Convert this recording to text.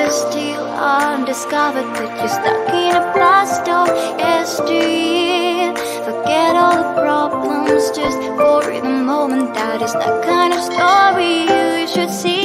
still undiscovered, but you're stuck in a blast of yesteryear. Forget all the problems just for the moment. That is the kind of story you should see.